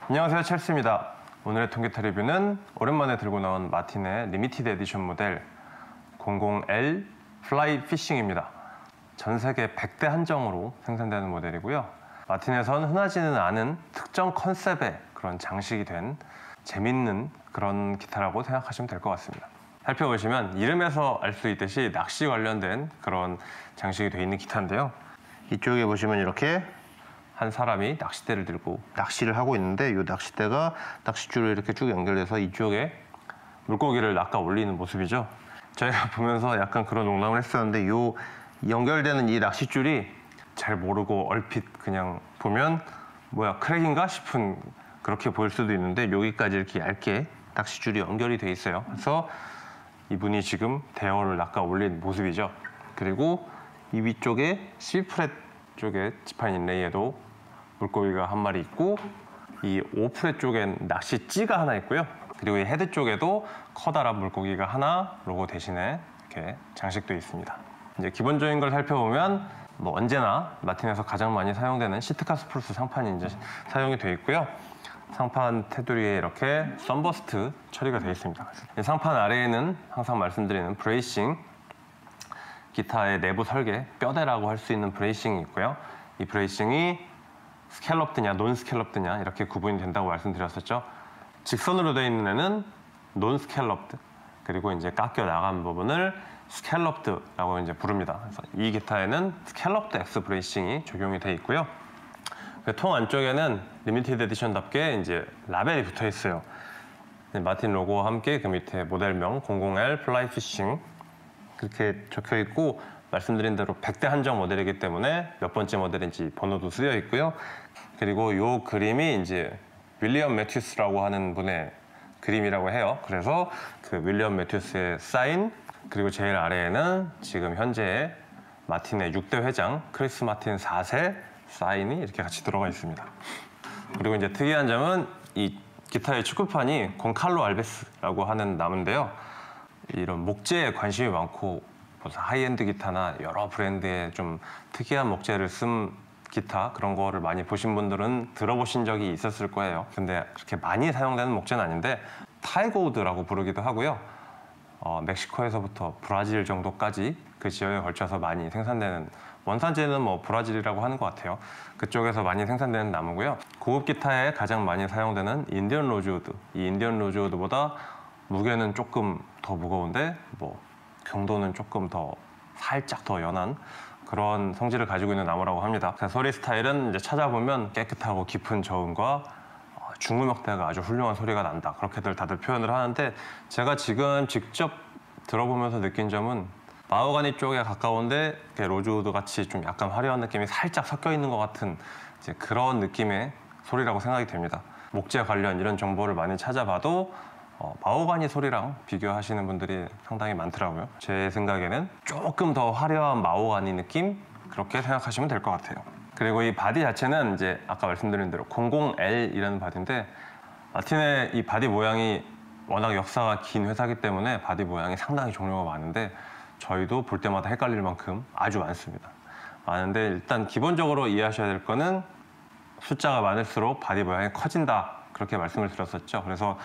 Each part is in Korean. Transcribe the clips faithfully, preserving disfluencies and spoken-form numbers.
안녕하세요, 첼스입니다. 오늘의 통기타 리뷰는 오랜만에 들고 나온 마틴의 리미티드 에디션 모델 공공 엘 플라이 피싱입니다. 전 세계 백 대 한정으로 생산되는 모델이고요. 마틴에선 흔하지는 않은 특정 컨셉의 그런 장식이 된 재밌는 그런 기타라고 생각하시면 될 것 같습니다. 살펴보시면 이름에서 알 수 있듯이 낚시 관련된 그런 장식이 되어 있는 기타인데요. 이쪽에 보시면 이렇게 한 사람이 낚싯대를 들고 낚시를 하고 있는데, 이 낚싯대가 낚싯줄로 이렇게 쭉 연결돼서 이쪽에 물고기를 낚아 올리는 모습이죠. 저희가 보면서 약간 그런 농담을 했었는데, 이 연결되는 이 낚싯줄이 잘 모르고 얼핏 그냥 보면 뭐야 크랙인가 싶은, 그렇게 보일 수도 있는데 여기까지 이렇게 얇게 낚싯줄이 연결이 돼 있어요. 그래서 이분이 지금 대어를 낚아 올린 모습이죠. 그리고 이 위쪽에 C 프렛 쪽에 지판 인레이에도 물고기가 한 마리 있고, 이 오 프렛 쪽엔 낚시찌가 하나 있고요. 그리고 이 헤드 쪽에도 커다란 물고기가 하나 로고 대신에 이렇게 장식되어 있습니다. 이제 기본적인 걸 살펴보면 뭐 언제나 마틴에서 가장 많이 사용되는 시트카 스프루스 상판이 이제 사용이 되어 있고요. 상판 테두리에 이렇게 썬버스트 처리가 되어 있습니다. 이 상판 아래에는 항상 말씀드리는 브레이싱, 기타의 내부 설계, 뼈대라고 할 수 있는 브레이싱이 있고요. 이 브레이싱이 스캘럽드냐 논 스캘럽드냐 이렇게 구분이 된다고 말씀드렸었죠. 직선으로 되어 있는 애는 논 스캘럽드, 그리고 이제 깎여 나간 부분을 스캘럽드라고 이제 부릅니다. 그래서 이 기타에는 스캘럽드 X 브레이싱이 적용이 되어 있고요. 통 안쪽에는 리미티드 에디션답게 이제 라벨이 붙어 있어요. 마틴 로고와 함께 그 밑에 모델명 공공 엘 플라이 피싱 그렇게 적혀 있고, 말씀드린 대로 백 대 한정 모델이기 때문에 몇 번째 모델인지 번호도 쓰여 있고요. 그리고 이 그림이 이제 윌리엄 매튜스라고 하는 분의 그림이라고 해요. 그래서 그 윌리엄 매튜스의 사인, 그리고 제일 아래에는 지금 현재 마틴의 육 대 회장 크리스 마틴 사 세 사인이 이렇게 같이 들어가 있습니다. 그리고 이제 특이한 점은 이 기타의 축구판이 곤칼로 알베스라고 하는 나무인데요. 이런 목재에 관심이 많고 하이엔드 기타나 여러 브랜드의 좀 특이한 목재를 쓴 기타, 그런 거를 많이 보신 분들은 들어보신 적이 있었을 거예요. 근데 그렇게 많이 사용되는 목재는 아닌데 타이거우드라고 부르기도 하고요. 어, 멕시코에서부터 브라질 정도까지 그 지역에 걸쳐서 많이 생산되는, 원산지는 뭐 브라질이라고 하는 것 같아요. 그쪽에서 많이 생산되는 나무고요. 고급 기타에 가장 많이 사용되는 인디언 로즈우드, 이 인디언 로즈우드보다 무게는 조금 더 무거운데 뭐 경도는 조금 더 살짝 더 연한 그런 성질을 가지고 있는 나무라고 합니다. 소리 스타일은 이제 찾아보면 깨끗하고 깊은 저음과 중음역대가 아주 훌륭한 소리가 난다, 그렇게들 다들 표현을 하는데, 제가 지금 직접 들어보면서 느낀 점은 마호가니 쪽에 가까운데 로즈우드 같이 좀 약간 화려한 느낌이 살짝 섞여 있는 것 같은 이제 그런 느낌의 소리라고 생각이 됩니다. 목재 관련 이런 정보를 많이 찾아봐도 어, 마호가니 소리랑 비교하시는 분들이 상당히 많더라고요. 제 생각에는 조금 더 화려한 마호가니 느낌, 그렇게 생각하시면 될 것 같아요. 그리고 이 바디 자체는 이제 아까 말씀드린 대로 공공 엘이라는 바디인데, 마틴의 이 바디 모양이 워낙 역사가 긴 회사이기 때문에 바디 모양이 상당히 종류가 많은데 저희도 볼 때마다 헷갈릴 만큼 아주 많습니다. 많은데 일단 기본적으로 이해하셔야 될 거는 숫자가 많을수록 바디 모양이 커진다, 그렇게 말씀을 드렸었죠. 그래서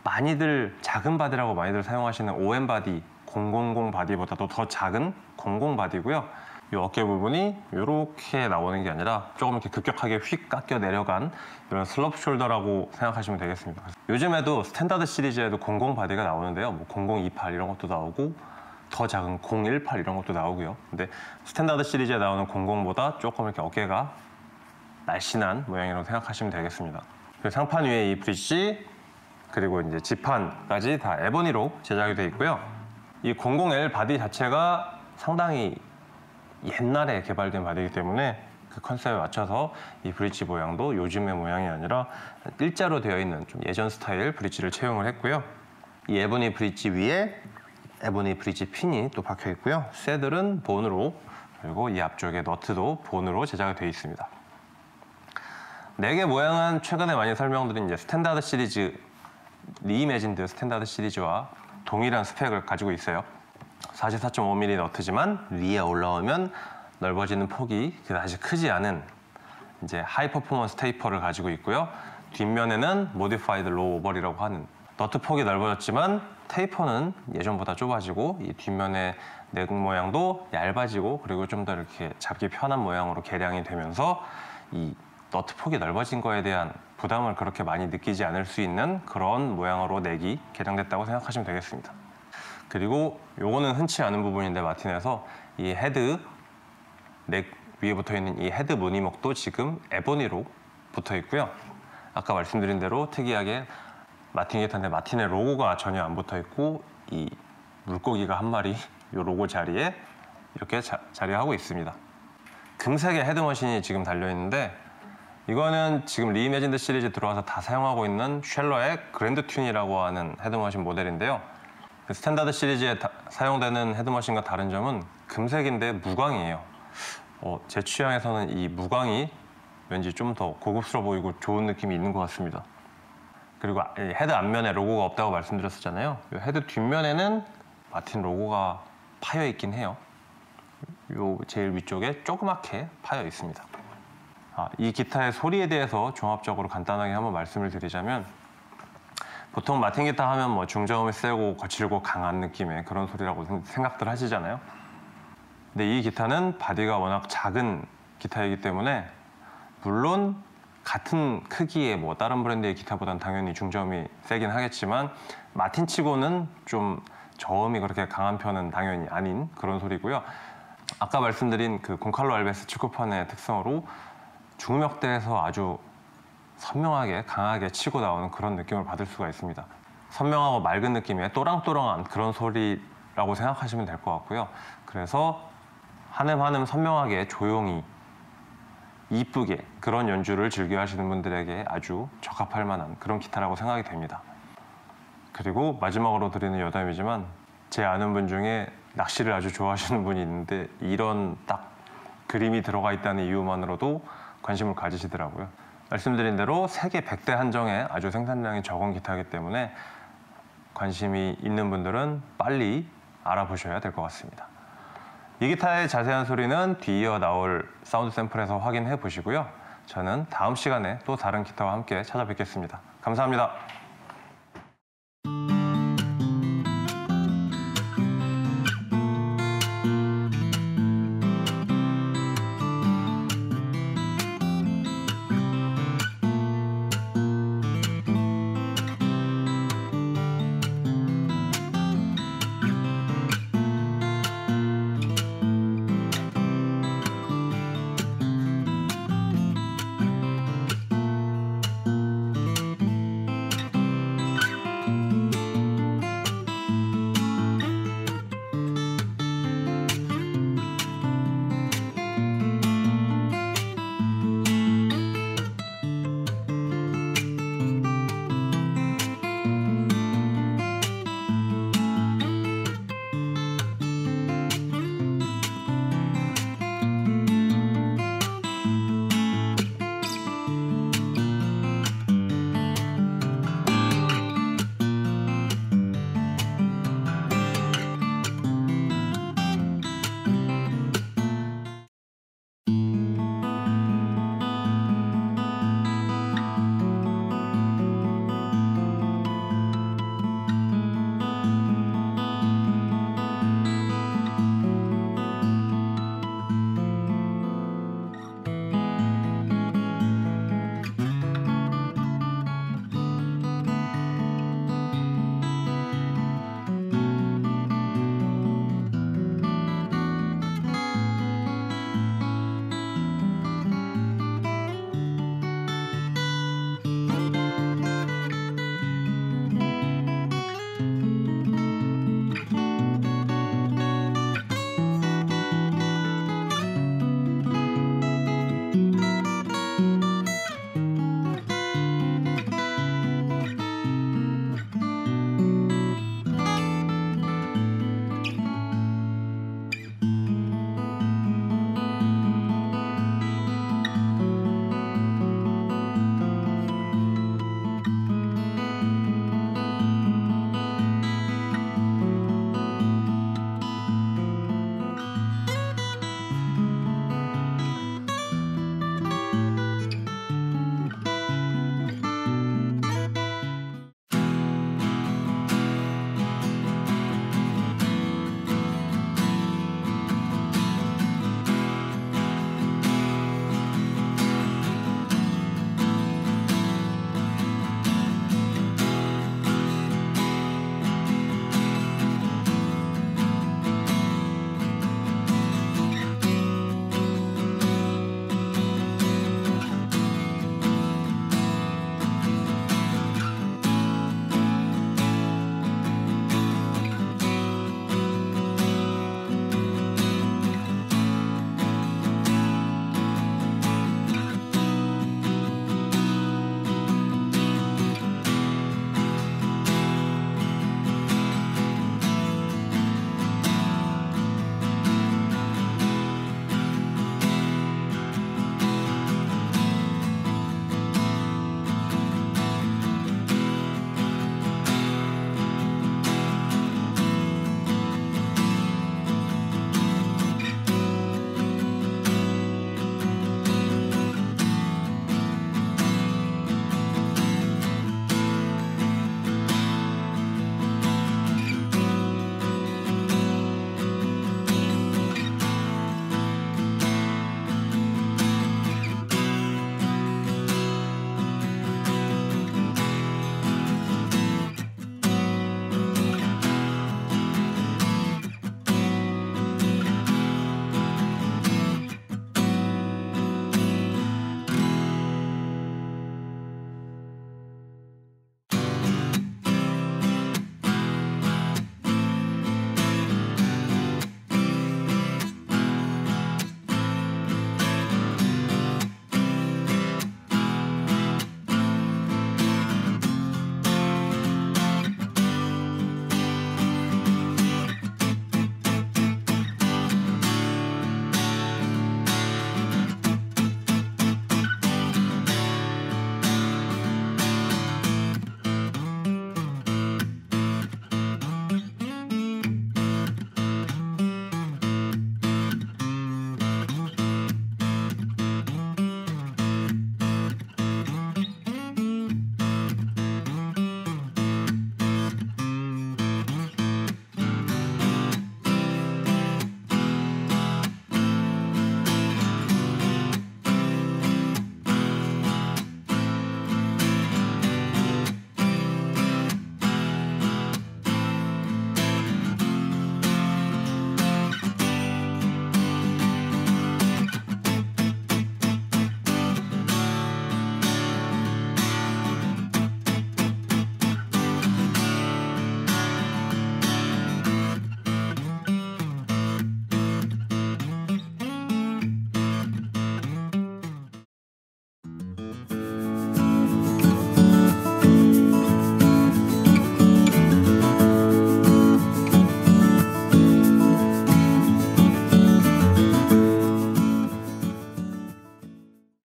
많이들 작은 바디라고 많이들 사용하시는 오엠 바디, 공공공 바디보다도 더 작은 공공 바디고요. 이 어깨 부분이 이렇게 나오는 게 아니라 조금 이렇게 급격하게 휙 깎여 내려간 이런 슬롭 숄더라고 생각하시면 되겠습니다. 요즘에도 스탠다드 시리즈에도 공공 바디가 나오는데요. 뭐 공공이십팔 이런 것도 나오고 더 작은 공일팔 이런 것도 나오고요. 근데 스탠다드 시리즈에 나오는 공공보다 조금 이렇게 어깨가 날씬한 모양이라고 생각하시면 되겠습니다. 그리고 상판 위에 이 브릿지, 그리고 이제 지판까지 다 에보니로 제작이 되어 있고요. 이 공공 엘 바디 자체가 상당히 옛날에 개발된 바디이기 때문에 그 컨셉에 맞춰서 이 브릿지 모양도 요즘의 모양이 아니라 일자로 되어 있는 좀 예전 스타일 브릿지를 채용을 했고요. 이 에보니 브릿지 위에 에보니 브릿지 핀이 또 박혀 있고요. 새들은 본으로, 그리고 이 앞쪽에 너트도 본으로 제작이 되어 있습니다. 네 개 모양은 최근에 많이 설명드린 이제 스탠다드 시리즈, 리이매진드 스탠다드 시리즈와 동일한 스펙을 가지고 있어요. 사십사 점 오 밀리미터 너트지만 위에 올라오면 넓어지는 폭이 그다지 크지 않은 이제 하이 퍼포먼스 테이퍼를 가지고 있고요. 뒷면에는 Modified Low Over이라고 하는 너트 폭이 넓어졌지만 테이퍼는 예전보다 좁아지고 이 뒷면의 넥 모양도 얇아지고 그리고 좀 더 이렇게 잡기 편한 모양으로 개량이 되면서 이 너트 폭이 넓어진 거에 대한 부담을 그렇게 많이 느끼지 않을 수 있는 그런 모양으로 넥이 개량됐다고 생각하시면 되겠습니다. 그리고 요거는 흔치 않은 부분인데 마틴에서 이 헤드 넥 위에 붙어 있는 이 헤드 무늬목도 지금 에보니로 붙어 있고요. 아까 말씀드린 대로 특이하게 마틴 기타인데 마틴의 로고가 전혀 안 붙어 있고 이 물고기가 한 마리 이 로고 자리에 이렇게 자, 자리하고 있습니다. 금색의 헤드머신이 지금 달려 있는데 이거는 지금 리이매진드 시리즈 들어와서 다 사용하고 있는 쉘러의 그랜드 튠이라고 하는 헤드머신 모델인데요. 그 스탠다드 시리즈에 다, 사용되는 헤드머신과 다른 점은 금색인데 무광이에요. 어, 제 취향에서는 이 무광이 왠지 좀 더 고급스러워 보이고 좋은 느낌이 있는 것 같습니다. 그리고 헤드 앞면에 로고가 없다고 말씀드렸었잖아요. 이 헤드 뒷면에는 마틴 로고가 파여 있긴 해요. 요 제일 위쪽에 조그맣게 파여 있습니다. 아, 이 기타의 소리에 대해서 종합적으로 간단하게 한번 말씀을 드리자면 보통 마틴 기타 하면 뭐 중저음이 세고 거칠고 강한 느낌의 그런 소리라고 생각들 하시잖아요. 근데 이 기타는 바디가 워낙 작은 기타이기 때문에 물론 같은 크기의 뭐 다른 브랜드의 기타보다는 당연히 중저음이 세긴 하겠지만 마틴 치고는 좀 저음이 그렇게 강한 편은 당연히 아닌 그런 소리고요. 아까 말씀드린 그 곤칼로 알베스 축구판의 특성으로 중음역대에서 아주 선명하게 강하게 치고 나오는 그런 느낌을 받을 수가 있습니다. 선명하고 맑은 느낌의 또랑또랑한 그런 소리라고 생각하시면 될 것 같고요. 그래서 한음 한음 선명하게 조용히 이쁘게 그런 연주를 즐겨 하시는 분들에게 아주 적합할 만한 그런 기타라고 생각이 됩니다. 그리고 마지막으로 드리는 여담이지만 제 아는 분 중에 낚시를 아주 좋아하시는 분이 있는데 이런 딱 그림이 들어가 있다는 이유만으로도 관심을 가지시더라고요. 말씀드린 대로 세계 백 대 한정에 아주 생산량이 적은 기타이기 때문에 관심이 있는 분들은 빨리 알아보셔야 될 것 같습니다. 이 기타의 자세한 소리는 뒤이어 나올 사운드 샘플에서 확인해 보시고요. 저는 다음 시간에 또 다른 기타와 함께 찾아뵙겠습니다. 감사합니다.